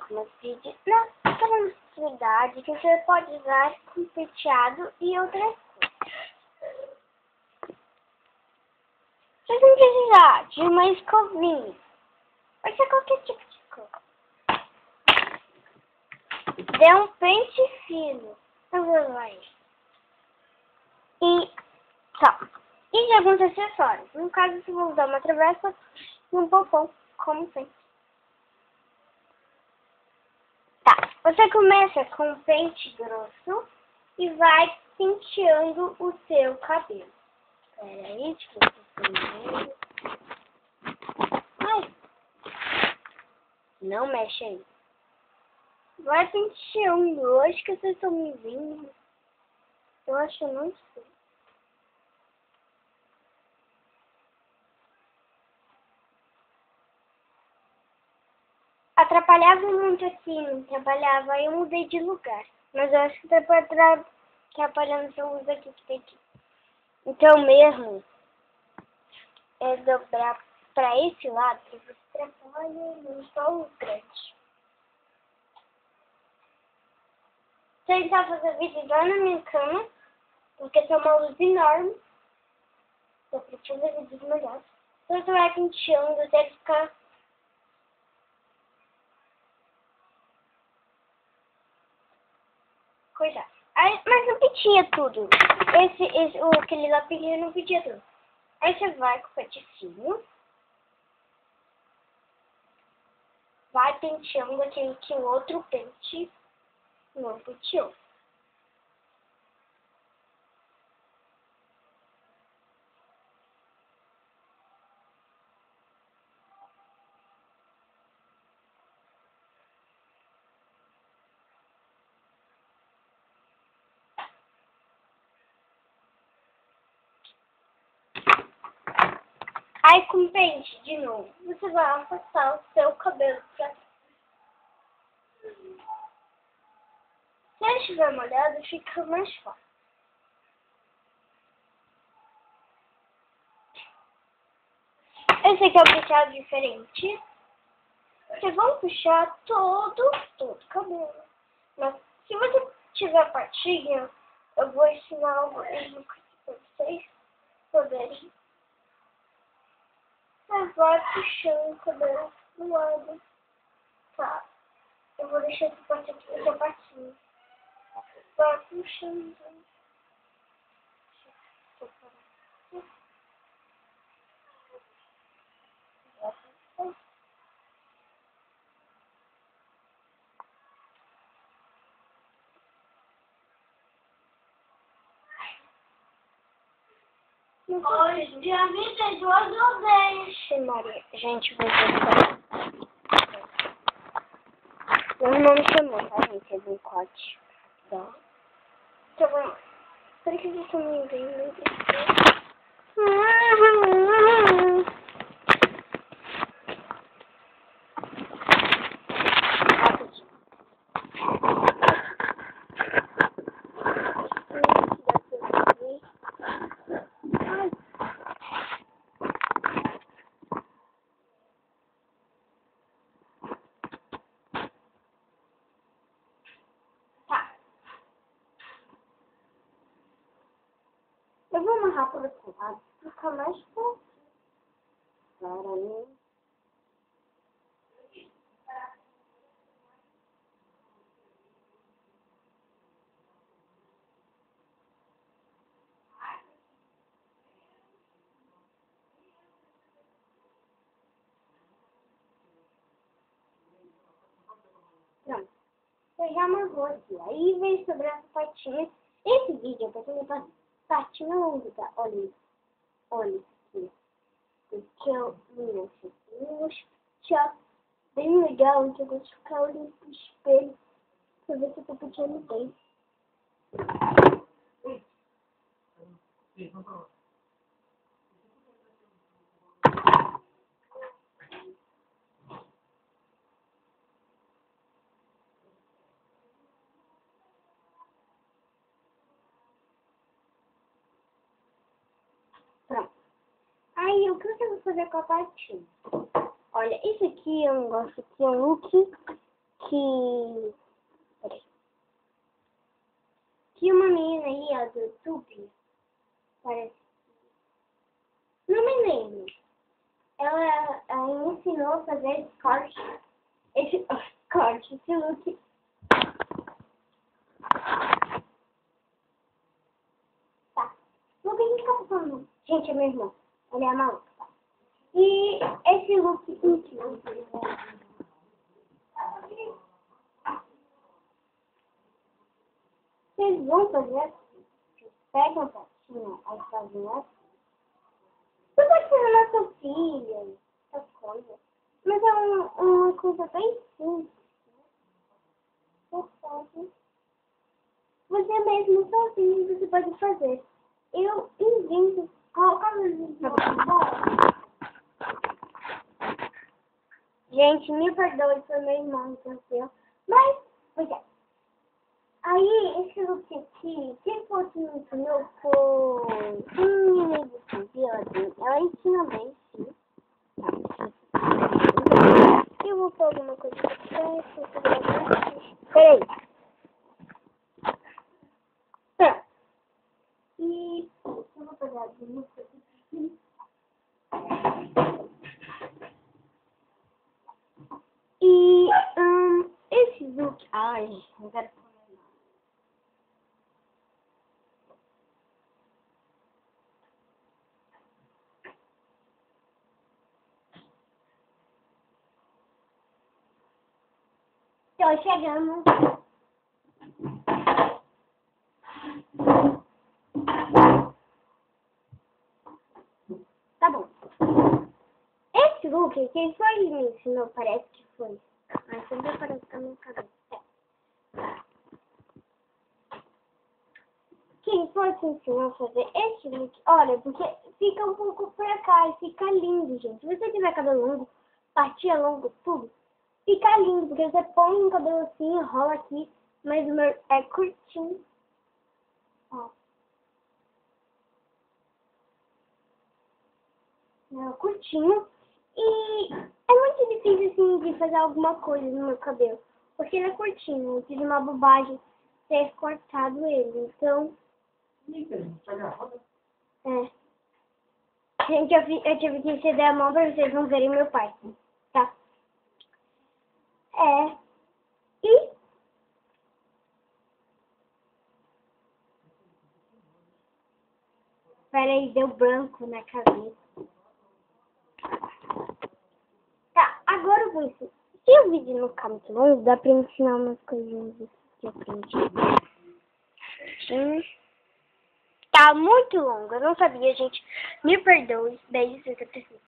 algumas vídeos na promiscuidade que você pode usar com penteado e outras coisas. Você não precisar de uma escovinha. Pode ser qualquer tipo de escova. Dê um pente fino. Eu vou usar isso. E só. E de alguns acessórios. No caso, você vai usar uma travessa e um pompom, como sempre. Tá. Você começa com um pente grosso e vai penteando o seu cabelo. Espera aí, deixa eu ver. Ai. Não mexe aí. Vai penteando. Eu acho que vocês estão me vendo. Eu acho que eu não sei. Atrapalhava muito aqui, não trabalhava. Aí eu mudei de lugar. Mas eu acho que tá atrapalhando se eu uso aqui que tem aqui. Então mesmo é dobrar pra esse lado que você atrapalha no sol grande. Tentar fazer vídeo lá na minha cama, porque tem uma luz enorme. Dá pra fazer vídeos melhores. Então você vai penteando até ficar. Cuidado. Aí, mas não pedia tudo. Aquele lá pedia não pedia tudo. Aí você vai com o paticinho. Vai penteando aquele que o outro pente não penteou. Aí com o pente, de novo, você vai afastar o seu cabelo pra trás. Se ele estiver molhado, fica mais fácil. Esse aqui é um penteado diferente. Vocês vão puxar todo o cabelo. Mas se você tiver patinha, eu vou ensinar algo mesmo para vocês poderem. Mas vai puxando o cabelo do lado. Tá. Eu vou deixar essa parte aqui na sua patinha. Vai puxando. Hoje, dia 22 ou 10. Maria, gente, vou ver. Meu irmão me chamou, tá, gente? É do corte. Tá. Então vamos lá. Por que vocês estão me vendo? Eu vou amarrar por esse lado, fica mais fácil para mim. Pronto, eu já amarrou aqui. Aí vem sobrar essa patinha. Esse vídeo é pra fazer patinha longa, tá? Olha, olha aqui. Porque eu me acho bem legal, então eu gosto de ficar olhando pro espelho pra ver se eu tô patinhando bem. Pronto. Aí, o que eu vou fazer com a patinha? Olha, esse aqui é um negócio que é um look que... Peraí. Tinha uma menina aí, ó, do YouTube. Parece. Não me lembro. Ela me ensinou a fazer esse corte. Esse look. Tá. Não tem que ficar falando. Gente, é meu irmão. Ele é maluco, tá? E esse look incrível. Vocês vão fazer assim. Vocês pegam a patinha, aí fazem assim. Você pode fazer na sua filha, essas coisas. Mas é uma coisa bem simples. Você pode. Você mesmo sozinho você pode fazer. Eu invento. Gente, me perdoe, foi meu irmão que nasceu. Mas, pois é. Aí, esse look aqui, quem fosse me ensinou foi menina do YouTube, ela ensina bem, sim. Eu vou pôr alguma coisa pra trás, peraí. Pronto. E eu vou pegar de música aqui. E esse look, ai, não quero comer nada. Tô chegando. Tá bom. Esse look, quem foi me ensinou, parece que foi. Mas sempre aparece na minha cabeça. Quem foi que ensinou a fazer esse look? Olha, porque fica um pouco pra cá e fica lindo, gente. Se você tiver cabelo longo, patinha longa, tudo, fica lindo, porque você põe um cabelo assim, enrola aqui, mas o meu é curtinho. Ó. É curtinho. E é muito difícil, assim, de fazer alguma coisa no meu cabelo. Porque ele é curtinho. Eu fiz uma bobagem ter cortado ele. Então... É. Gente, eu tive que ceder a mão pra vocês não verem meu pai. Tá? É. E... Peraí, deu branco na cabeça. Tá, agora eu vou ensinar. Se o vídeo não ficar muito longo, dá pra ensinar umas coisinhas que eu aprendi. Tá muito longo, eu não sabia, gente. Me perdoe. Beijos, se você precisa.